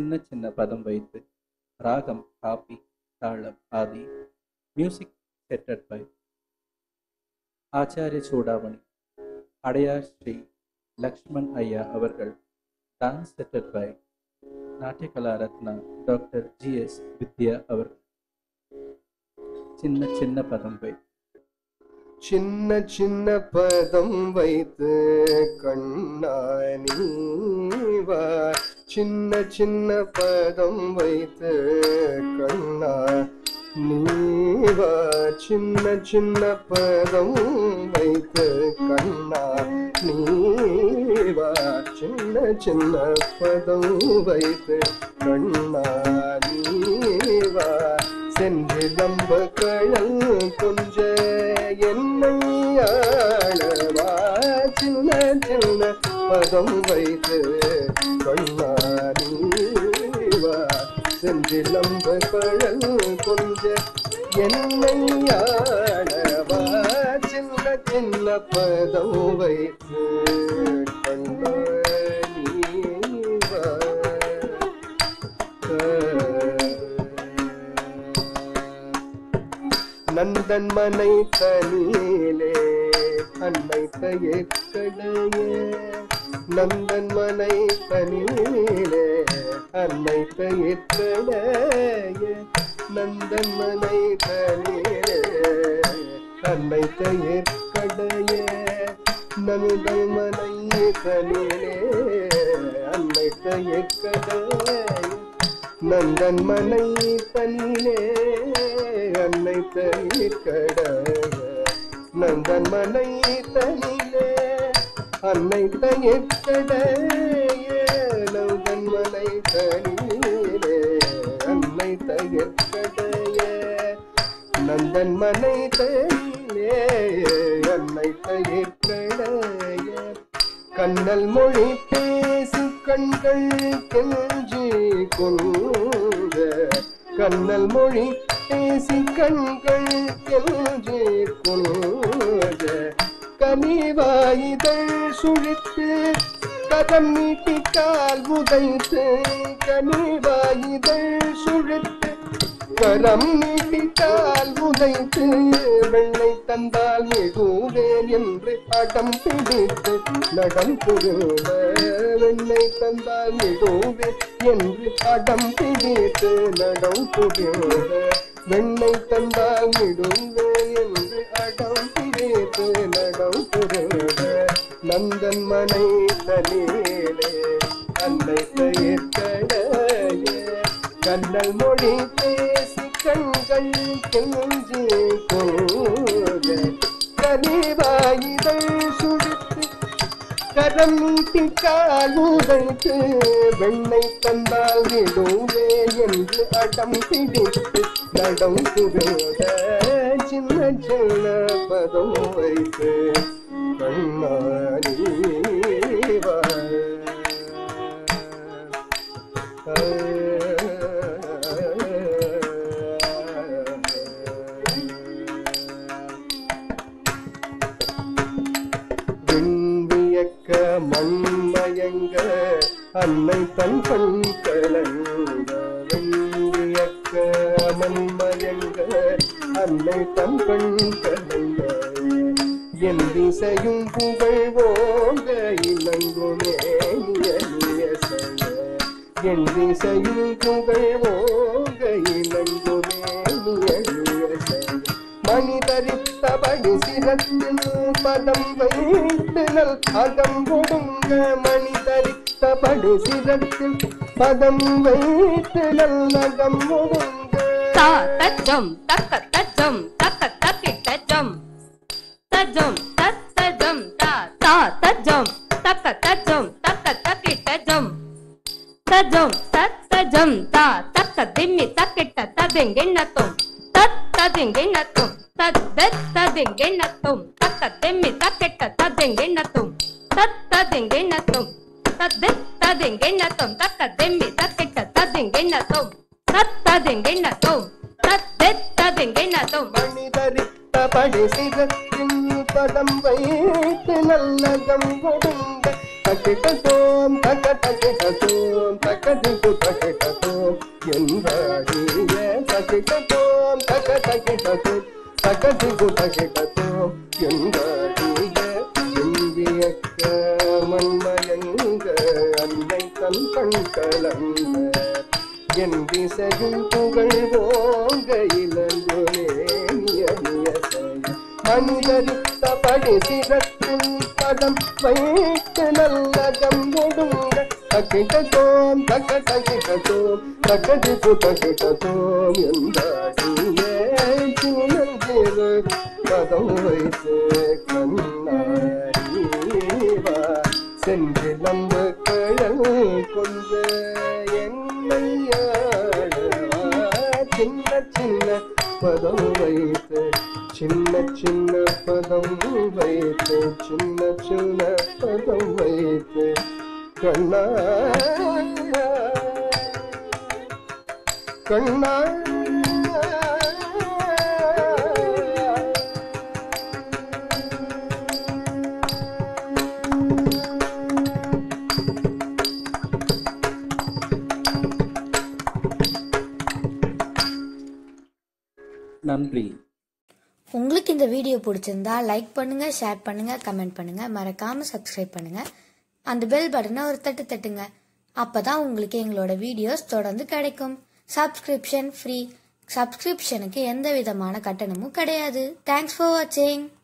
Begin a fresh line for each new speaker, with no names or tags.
சின்ன சின்ன பதம் வைத்து ராகம் காப்பி தாளம் Adi music setted by Acharya Choodamani Adyar Shri Lakshman ஐயா அவர்கள். Dance setted by Natyakala Ratna doctor GS Vidya அவர்கள். சின்ன சின்ன பதம் வைத்து
சின்ன சின்ன பதம் வைத்து கண்ணானீவா, சின்ன சின்ன பதம் வைத்து கண்ணா நீவா, சின்ன சின்ன பதம் வைத்து கண்ணா நீவா, சின்ன சின்ன பதம் வைத்து கண்ணா நீவா, சென்று நம்ப கழல் கொஞ்ச என்னை ஆளவா, சின்ன சின்ன பதம் வைத்து கண்ணா நீவா, சென்று நம்ப கழல் கொஞ்ச என்னை ஆளவா, சின்ன சின்ன பதம் வைத்து கண்ணா நீவா. நந்தன் மனை தனியிலே அன்னை தயக்கடையே, நந்தன் மனை தனியிலே அன்னை தயக்கடையே, நந்தன் மனை தனியிலே அன்னை தயக்கடையே, நந்தன் மனை தனியிலே அன்னை தயக்கடையே, நந்தன் மனை தனியிலே அன்னை தயக்கடைய, நந்தன் மனை தனியிலே அன்னை தயக்கடைய, நந்தன் மனை தனியிலே அன்னை தயக்கடைய, நந்தன் மனை தனியிலே அன்னை தயக்கடைய, கண்ணல் மொழி பேசி கண்கள் கெஞ்சி கொண்ட, கண்ணல் மொழி பேசி கண்கள் கெஞ்சி கொண்ட, கனிவாயிதழ் சுழித்து கதம் நீட்டி கால் உதைத்து, கனிவாயிதழ் சுழித்து கரம் நீட்டி கால் உதைத்து, வெள்ளை தந்தால் மிகுவேன் என்று அடம் பிடித்து நடம் புரிந்த, வெள்ளை தந்தால் மிகுவேன் என்று அடம் பிடித்து நடம் புரிந்த, வெள்ளை தந்தால் மிகுவேன் என்று அடம் பிடித்து நடம் புரிந்த, நந்தன் மனை தனியிலே அன்னை தயக்கடைய, கண்ணல் மொழி பேசி கண்கள் கெஞ்சி கொண்ட, கனிவாயிதழ் சுழித்து கரம் நீட்டி கால் உதைத்து, வெண்ணை தந்தால் விடுவே என்று அடம் பிடித்து நடம் புரிந்த, சின்ன சின்ன பதம் வைத்து கண்ணா நீவா. விண்வியக்க மண்மயங்க அன்னை தன் கண் கலங்க, விண்வியக்க மண்மயங்க அன்னை தன் கண் கலங்க, என் திசையும் புகழ் ஓங்க இளங்குமே நியசைய, என் திசையும் புகழ் ஓங்க இளங்குமே நியசைய, மணி தரித்தபடி சிரத்தில் பதம் வைத்து நல் அகம் கொடுங்க, மணி தரித்தபடி சிரத்தில் பதம் வைத்து நல் அகம் கொடுங்க,
தஜம் தக்க தஜம் தக்க தக்கிட்ட ஜம் தஜம் தஜம் தா தஜம் தக்க தஜம் தக்க தக்கிட்ட ஜம் தஜம் தஜம் தா தக்க திம்மி தக்கிட்ட ததிங்கிண்ணத்தும் ததிங்கிண்ணத்தும் ததிங்கிண்ணத்தும் தக்க திம்மி தக்கிட்ட ததிங்கிண்ணத்தும் ததிங்கிண்ணத்தும் ததிங்கிண்ணத்தும் தக்க திம்மி தக்கிட்ட ததிங்கிண்ணத்தும் ததிங்கிண்ணத்தும் ததிங்கிண்ணத்தும்,
மணி தரித்தபடி சிரத்தில் பதம் வைத்து நல்லகம் கொடுங்க, தக்க தகிடதோம் தக தகிடதோம் தகதிகு தகிடதோம் என்றாடிய தகிடதோம் தக தகிடதோம் தகதிகு தகிடதோம் என்றாடிய இந்தியக்க மண்மயங்க அன்னை தன் கண் கலந்த என் திசையும் புகழ் ஓங்க மனிதரித்த படி சிறத்தின் பதம் வைத்து நல்லதம் ஒடுங்க தகிடதோம் தக தகிடதோம் தகதிகு தகிடதோம் என்றாடிய சின்னஞ்சிறு பதம் வைத்து கண்ணாடிவா சென்று நம்பு கழல் கொண்ட என்னையாடவா சின்ன சின்ன பதம் வைத்து சின்ன சின்ன பதம் வைத்து சின்ன சின்ன பதம் வைத்து கண்ணா கண்ணா
நன்றி.
உங்களுக்கு இந்த வீடியோ பிடிச்சிருந்தா லைக் பண்ணுங்க, ஷேர் பண்ணுங்க, கமெண்ட் பண்ணுங்க, மறக்காம சப்ஸ்கிரைப் பண்ணுங்க. அந்த பெல் பட்டனை ஒரு தட்டு தட்டுங்க. அப்பதான் உங்களுக்கு எங்களோட வீடியோஸ் தொடர்ந்து கிடைக்கும். Subscription free. சப்ஸ்கிரிப்ஷனுக்கு எந்த விதமான கட்டணமும் கிடையாது. தேங்க்ஸ் ஃபார் வாட்சிங்.